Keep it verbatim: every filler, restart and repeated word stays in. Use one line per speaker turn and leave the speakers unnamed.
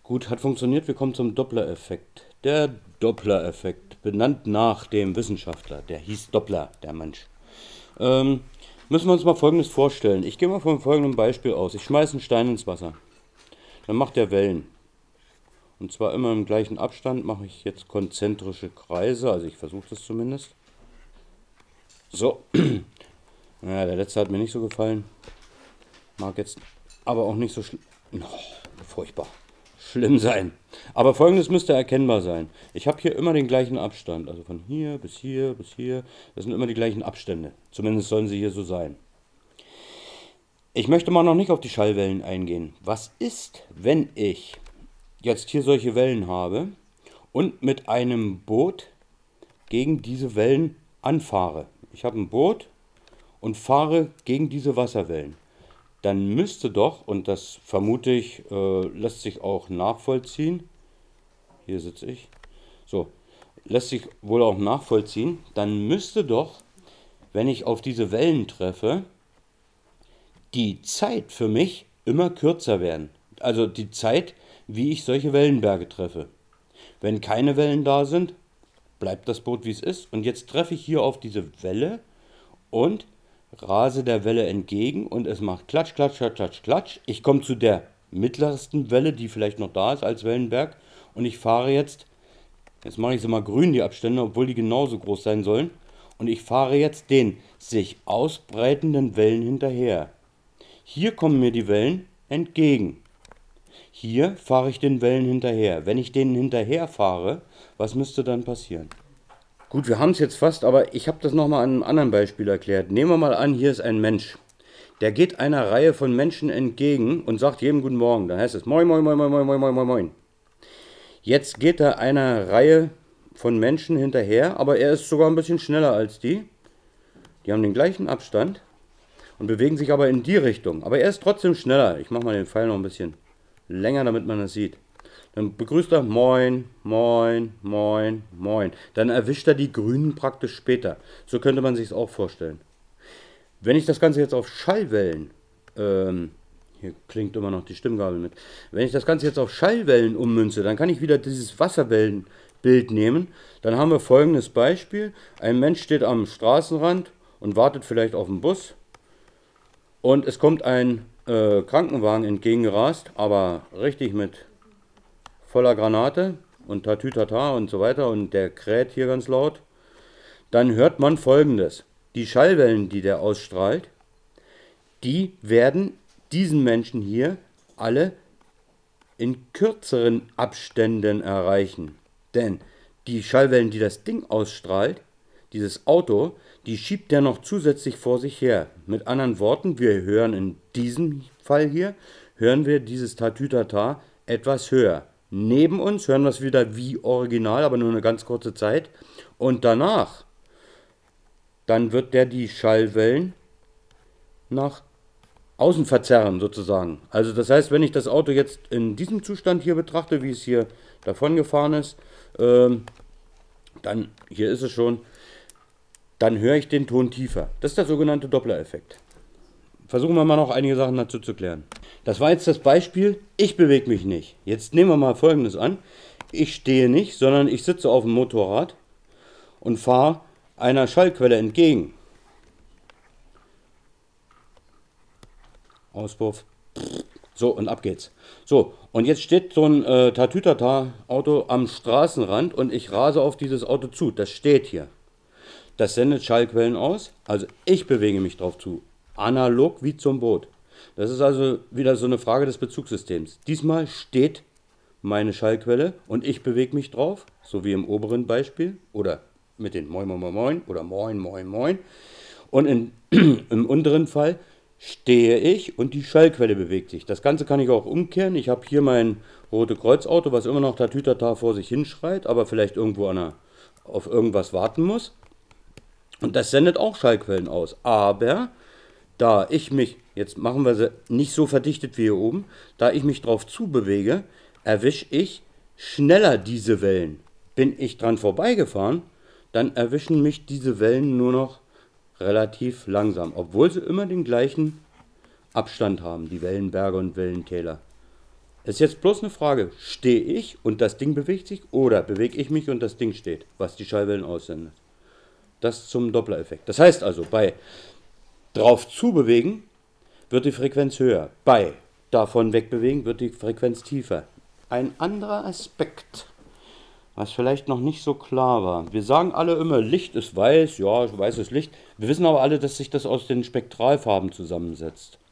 Gut, hat funktioniert. Wir kommen zum Doppler-Effekt. Der Doppler-Effekt, benannt nach dem Wissenschaftler. Der hieß Doppler, der Mensch. Ähm, müssen wir uns mal Folgendes vorstellen. Ich gehe mal von folgendem Beispiel aus. Ich schmeiße einen Stein ins Wasser. Dann macht er Wellen. Und zwar immer im gleichen Abstand mache ich jetzt konzentrische Kreise. Also ich versuche das zumindest. So. Naja, der letzte hat mir nicht so gefallen. Mag jetzt aber auch nicht so schlimm. Oh, furchtbar. Schlimm sein. Aber Folgendes müsste erkennbar sein. Ich habe hier immer den gleichen Abstand. Also von hier bis hier bis hier. Das sind immer die gleichen Abstände. Zumindest sollen sie hier so sein. Ich möchte mal noch nicht auf die Schallwellen eingehen. Was ist, wenn ich jetzt hier solche Wellen habe und mit einem Boot gegen diese Wellen anfahre? Ich habe ein Boot und fahre gegen diese Wasserwellen. Dann müsste doch, und das vermute ich, äh, lässt sich auch nachvollziehen, hier sitze ich, so, lässt sich wohl auch nachvollziehen, dann müsste doch, wenn ich auf diese Wellen treffe, die Zeit für mich immer kürzer werden. Also die Zeit, wie ich solche Wellenberge treffe. Wenn keine Wellen da sind, bleibt das Boot wie es ist. Und jetzt treffe ich hier auf diese Welle und rase der Welle entgegen und es macht Klatsch, Klatsch, Klatsch, Klatsch, Klatsch. Ich komme zu der mittlersten Welle, die vielleicht noch da ist als Wellenberg. Und ich fahre jetzt, jetzt mache ich sie mal grün, die Abstände, obwohl die genauso groß sein sollen. Und ich fahre jetzt den sich ausbreitenden Wellen hinterher. Hier kommen mir die Wellen entgegen. Hier fahre ich den Wellen hinterher. Wenn ich denen hinterher fahre, was müsste dann passieren? Gut, wir haben es jetzt fast, aber ich habe das nochmal an einem anderen Beispiel erklärt. Nehmen wir mal an, hier ist ein Mensch. Der geht einer Reihe von Menschen entgegen und sagt jedem Guten Morgen. Dann heißt es Moin, Moin, Moin, Moin, Moin, Moin, Moin, Moin, Moin. Jetzt geht er einer Reihe von Menschen hinterher, aber er ist sogar ein bisschen schneller als die. Die haben den gleichen Abstand und bewegen sich aber in die Richtung. Aber er ist trotzdem schneller. Ich mache mal den Pfeil noch ein bisschen länger, damit man das sieht. Dann begrüßt er Moin, Moin, Moin, Moin. Dann erwischt er die Grünen praktisch später. So könnte man sich es auch vorstellen. Wenn ich das Ganze jetzt auf Schallwellen, ähm, hier klingt immer noch die Stimmgabel mit. Wenn ich das Ganze jetzt auf Schallwellen ummünze, dann kann ich wieder dieses Wasserwellenbild nehmen. Dann haben wir folgendes Beispiel. Ein Mensch steht am Straßenrand und wartet vielleicht auf den Bus. Und es kommt ein äh, Krankenwagen entgegengerast, aber richtig mit voller Granate und Tatütata und so weiter und der kräht hier ganz laut, dann hört man Folgendes. Die Schallwellen, die der ausstrahlt, die werden diesen Menschen hier alle in kürzeren Abständen erreichen. Denn die Schallwellen, die das Ding ausstrahlt, dieses Auto, die schiebt der noch zusätzlich vor sich her. Mit anderen Worten, wir hören in diesem Fall hier, hören wir dieses Tatütata etwas höher. Neben uns hören wir es wieder wie original, aber nur eine ganz kurze Zeit. Und danach, dann wird der die Schallwellen nach außen verzerren sozusagen. Also das heißt, wenn ich das Auto jetzt in diesem Zustand hier betrachte, wie es hier davon gefahren ist, ähm, dann, hier ist es schon, dann höre ich den Ton tiefer. Das ist der sogenannte Doppler-Effekt. Versuchen wir mal noch einige Sachen dazu zu klären. Das war jetzt das Beispiel, ich bewege mich nicht. Jetzt nehmen wir mal Folgendes an. Ich stehe nicht, sondern ich sitze auf dem Motorrad und fahre einer Schallquelle entgegen. Auspuff. So, und ab geht's. So, und jetzt steht so ein äh, Tatütata-Auto am Straßenrand und ich rase auf dieses Auto zu. Das steht hier. Das sendet Schallquellen aus, also ich bewege mich drauf zu. Analog wie zum Boot. Das ist also wieder so eine Frage des Bezugssystems. Diesmal steht meine Schallquelle und ich bewege mich drauf, so wie im oberen Beispiel, oder mit den Moin, Moin, Moin, Moin oder Moin, Moin, Moin. Und in, im unteren Fall stehe ich und die Schallquelle bewegt sich. Das Ganze kann ich auch umkehren. Ich habe hier mein Rote Kreuz-Auto, was immer noch Tatütata vor sich hinschreit, aber vielleicht irgendwo an einer, auf irgendwas warten muss. Und das sendet auch Schallquellen aus. Aber da ich mich, jetzt machen wir sie nicht so verdichtet wie hier oben, da ich mich drauf zubewege, erwische ich schneller diese Wellen. Bin ich dran vorbeigefahren, dann erwischen mich diese Wellen nur noch relativ langsam, obwohl sie immer den gleichen Abstand haben, die Wellenberge und Wellentäler. Es ist jetzt bloß eine Frage, stehe ich und das Ding bewegt sich oder bewege ich mich und das Ding steht, was die Schallwellen aussendet. Das zum Doppler-Effekt. Das heißt also, bei drauf zubewegen wird die Frequenz höher, bei davon wegbewegen wird die Frequenz tiefer. Ein anderer Aspekt, was vielleicht noch nicht so klar war. Wir sagen alle immer, Licht ist weiß, ja, weißes Licht. Wir wissen aber alle, dass sich das aus den Spektralfarben zusammensetzt.